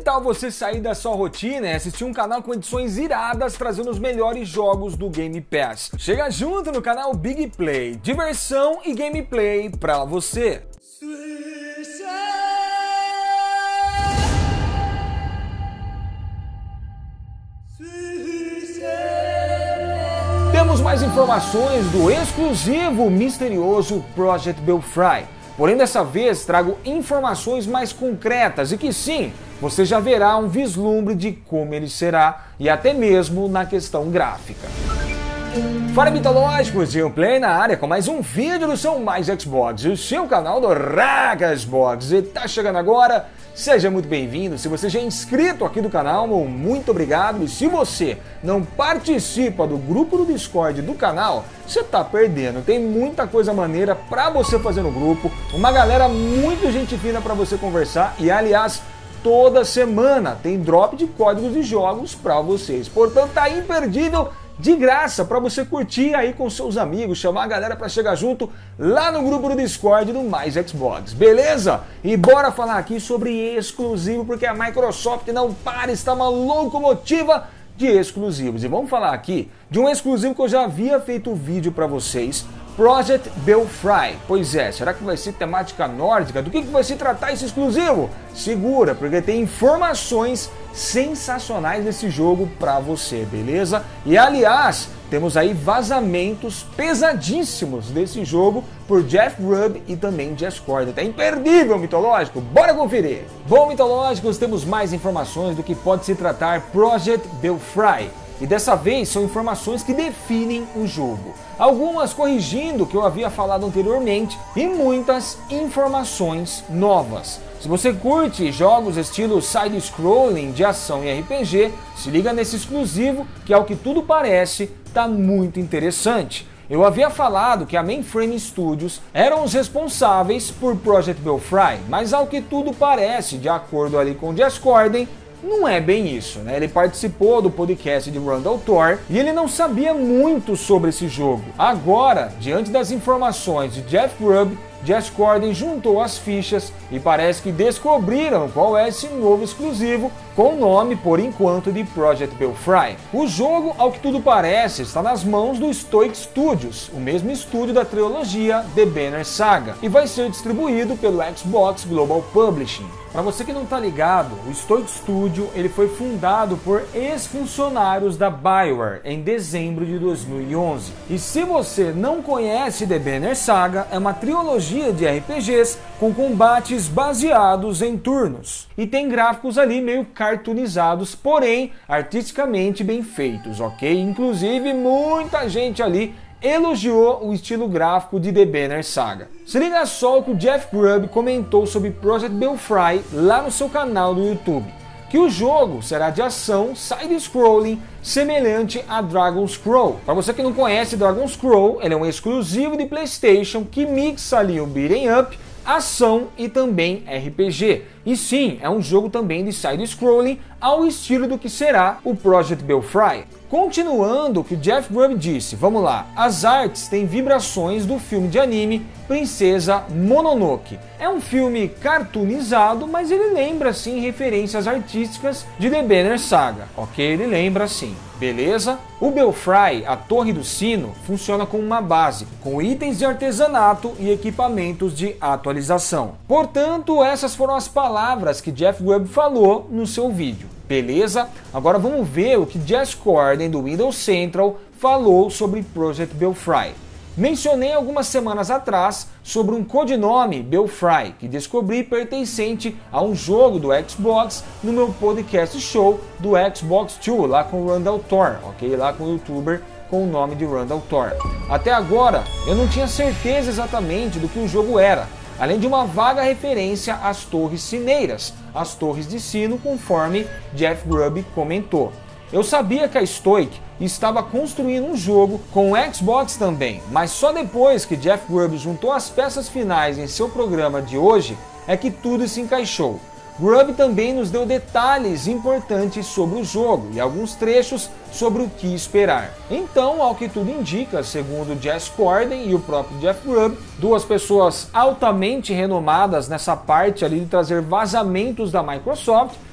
tal você sair da sua rotina e assistir um canal com edições iradas trazendo os melhores jogos do Game Pass? Chega junto no canal Big Play, diversão e gameplay pra você. Temos mais informações do exclusivo misterioso Project Belfry. Porém, dessa vez trago informações mais concretas e que sim, você já verá um vislumbre de como ele será e até mesmo na questão gráfica. Fala mitológicos, Gameplay na área com mais um vídeo do seu Mais Xbox, o seu canal do Xbox. E tá chegando agora, seja muito bem-vindo. Se você já é inscrito aqui do canal, muito obrigado. E se você não participa do grupo do Discord do canal, você tá perdendo. Tem muita coisa maneira pra você fazer no grupo, uma galera muito gente fina pra você conversar e, aliás, toda semana tem drop de códigos de jogos pra vocês. Portanto, tá imperdível, de graça, para você curtir aí com seus amigos, chamar a galera para chegar junto lá no grupo do Discord do Mais Xbox, beleza? E bora falar aqui sobre exclusivo, porque a Microsoft não para, está uma locomotiva de exclusivos. E vamos falar aqui de um exclusivo que eu já havia feito vídeo para vocês, Project Belfry. Pois é, será que vai ser temática nórdica? Do que vai se tratar esse exclusivo? Segura, porque tem informações sensacionais desse jogo pra você, beleza? E aliás, temos aí vazamentos pesadíssimos desse jogo por Jeff Grubb e também Jez Corden. Tá imperdível, mitológico, bora conferir! Bom, mitológicos, temos mais informações do que pode se tratar Project Belfry. E dessa vez são informações que definem o jogo. Algumas corrigindo o que eu havia falado anteriormente e muitas informações novas. Se você curte jogos estilo side-scrolling de ação e RPG, se liga nesse exclusivo que, ao que tudo parece, tá muito interessante. Eu havia falado que a Mainframe Studios eram os responsáveis por Project Belfry, mas ao que tudo parece, de acordo ali com Jez Corden, não é bem isso, né? Ele participou do podcast de Randall Thor e ele não sabia muito sobre esse jogo. Agora, diante das informações de Jeff Grubb, Jez Corden juntou as fichas e parece que descobriram qual é esse novo exclusivo com o nome, por enquanto, de Project Belfry. O jogo, ao que tudo parece, está nas mãos do Stoic Studios, o mesmo estúdio da trilogia The Banner Saga, e vai ser distribuído pelo Xbox Global Publishing. Para você que não está ligado, o Stoic Studio ele foi fundado por ex-funcionários da BioWare em dezembro de 2011. E se você não conhece The Banner Saga, é uma trilogia de RPGs com combates baseados em turnos. E tem gráficos ali meio cartoonizados, porém artisticamente bem feitos, ok? Inclusive muita gente ali elogiou o estilo gráfico de The Banner Saga. Se liga só o que o Jeff Grubb comentou sobre Project Belfry lá no seu canal do YouTube, que o jogo será de ação side-scrolling semelhante a Dragon's Scroll. Para você que não conhece Dragon's Scroll, ele é um exclusivo de PlayStation que mixa ali o beat'em up, ação e também RPG. E sim, é um jogo também de side-scrolling ao estilo do que será o Project Belfry. Continuando o que o Jeff Grubb disse, vamos lá. As artes têm vibrações do filme de anime Princesa Mononoke. É um filme cartoonizado, mas ele lembra sim referências artísticas de The Banner Saga, ok? Ele lembra sim, beleza? O Belfry, a Torre do Sino, funciona como uma base, com itens de artesanato e equipamentos de atualização. Portanto, essas foram as palavras que Jeff Grubb falou no seu vídeo. Beleza? Agora vamos ver o que Jez Corden do Windows Central falou sobre Project Belfry. Mencionei algumas semanas atrás sobre um codinome Belfry que descobri pertencente a um jogo do Xbox no meu podcast show do Xbox 2, lá com o Randall Thor, ok? Lá com o youtuber com o nome de Randall Thor. Até agora eu não tinha certeza exatamente do que o jogo era, além de uma vaga referência às torres sineiras, as torres de sino, conforme Jeff Grubb comentou. Eu sabia que a Stoic estava construindo um jogo com o Xbox também, mas só depois que Jeff Grubb juntou as peças finais em seu programa de hoje é que tudo se encaixou. Grubb também nos deu detalhes importantes sobre o jogo e alguns trechos sobre o que esperar. Então, ao que tudo indica, segundo Jez Corden e o próprio Jeff Grubb, duas pessoas altamente renomadas nessa parte ali de trazer vazamentos da Microsoft,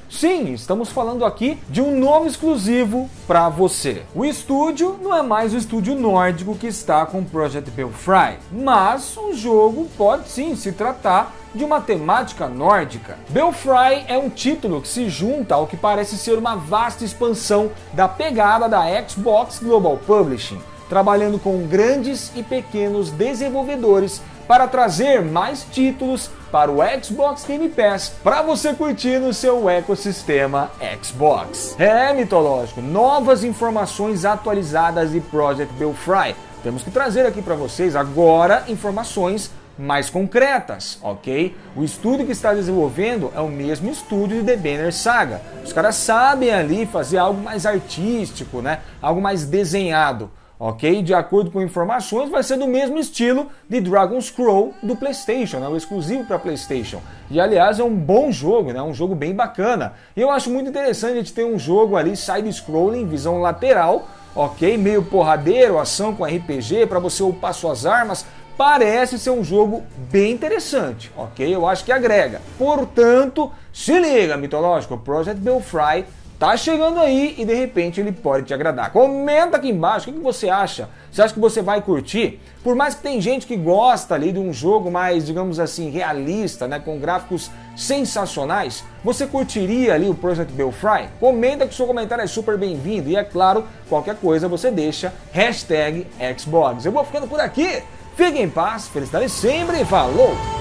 Sim, estamos falando aqui de um novo exclusivo para você. O estúdio não é mais o estúdio nórdico que está com Project Belfry, mas o jogo pode sim se tratar de uma temática nórdica. Belfry é um título que se junta ao que parece ser uma vasta expansão da pegada da Xbox Global Publishing, trabalhando com grandes e pequenos desenvolvedores para trazer mais títulos para o Xbox Game Pass para você curtir no seu ecossistema Xbox. É, mitológico, novas informações atualizadas de Project Belfry. Temos que trazer aqui para vocês agora informações mais concretas, ok? O estúdio que está desenvolvendo é o mesmo estúdio de The Banner Saga. Os caras sabem ali fazer algo mais artístico, né? Algo mais desenhado. Ok? De acordo com informações, vai ser do mesmo estilo de Dragon's Scroll do PlayStation, né? O exclusivo para PlayStation. E aliás é um bom jogo, né? Um jogo bem bacana. E eu acho muito interessante a gente ter um jogo ali side-scrolling, visão lateral, ok? Meio porradeiro, ação com RPG, para você upar suas armas. Parece ser um jogo bem interessante, ok? Eu acho que agrega. Portanto, se liga, mitológico, o Project Belfry tá chegando aí e de repente ele pode te agradar. Comenta aqui embaixo o que você acha. Você acha que você vai curtir? Por mais que tem gente que gosta ali de um jogo mais, digamos assim, realista, né, com gráficos sensacionais, você curtiria ali o Project Belfry? Comenta que o seu comentário é super bem-vindo. E é claro, qualquer coisa você deixa #Xbox. Eu vou ficando por aqui. Fiquem em paz, felicidade sempre e falou!